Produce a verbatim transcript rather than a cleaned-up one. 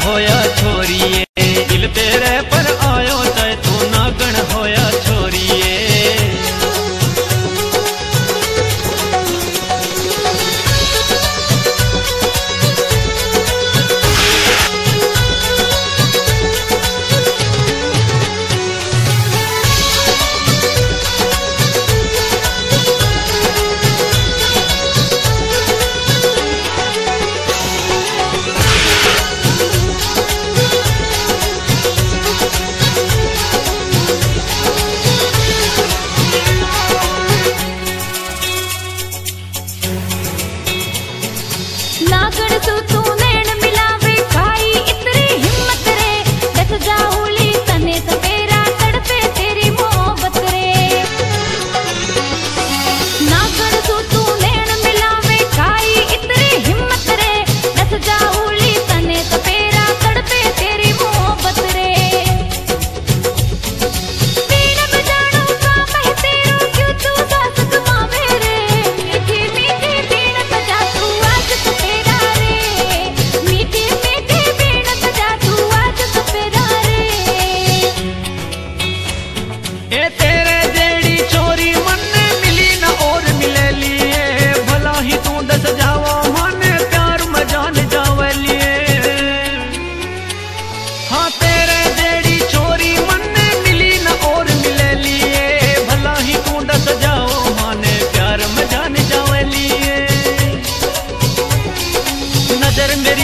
होया छोरिए, दिल तेरे पर आयो चाहे तू नागण होया छोरिए। नागण तू तू नैन मिलावे भाई इतनी हिम्मत रे, दस जाऊली तने सपेरा तड़पे तेरी मोहब्बत रे। नागण तू तू नैन मिलावे भाई इतनी हिम्मत रे, दस जाऊली तने सपेरा तड़पे तेरी मोहब्बत रे। बीन बजानो काम है तेरो क्यों तू सास कमावे रे, मीठी मीठी बीन बजा तू आज सपेरा रे, मीठी मीठी बीन बजा तू आज सपेरा रे। ए तेरे जेड़ी छोरी मन मिली न और मिले लिए, भला ही तू दस जावा मन प्यार में जान जावे लिए। हाँ तेरे जेड़ी छोरी मन मिली न और मिले लिए, भला ही तू दस जाओ माने प्यार में जान जावे लिए। नजर मेरी